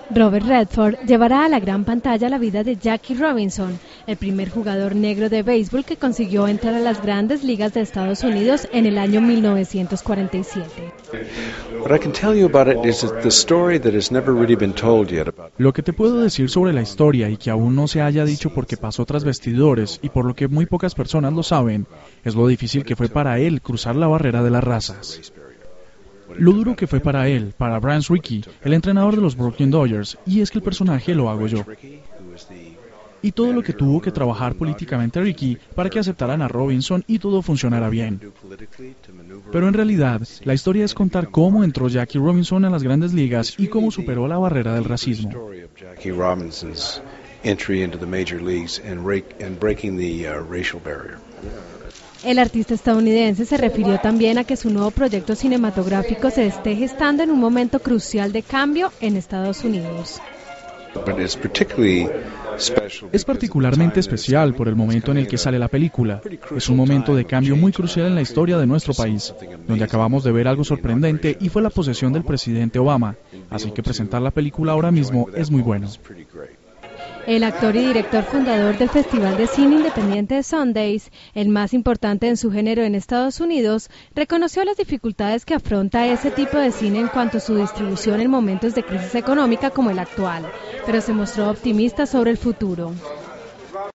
Robert Redford llevará a la gran pantalla la vida de Jackie Robinson, el primer jugador negro de béisbol que consiguió entrar a las grandes ligas de Estados Unidos en el año 1947. Lo que te puedo decir sobre la historia y que aún no se haya dicho porque pasó tras bastidores y por lo que muy pocas personas lo saben, es lo difícil que fue para él cruzar la barrera de las razas. Lo duro que fue para él, para Branch Rickey, el entrenador de los Brooklyn Dodgers, y es que el personaje lo hago yo. Y todo lo que tuvo que trabajar políticamente Rickey para que aceptaran a Robinson y todo funcionara bien. Pero en realidad, la historia es contar cómo entró Jackie Robinson a las grandes ligas y cómo superó la barrera del racismo. El artista estadounidense se refirió también a que su nuevo proyecto cinematográfico se esté gestando en un momento crucial de cambio en Estados Unidos. Es particularmente especial por el momento en el que sale la película. Es un momento de cambio muy crucial en la historia de nuestro país, donde acabamos de ver algo sorprendente y fue la posesión del presidente Obama. Así que presentar la película ahora mismo es muy bueno. El actor y director fundador del Festival de Cine Independiente de Sundance, el más importante en su género en Estados Unidos, reconoció las dificultades que afronta ese tipo de cine en cuanto a su distribución en momentos de crisis económica como el actual, pero se mostró optimista sobre el futuro.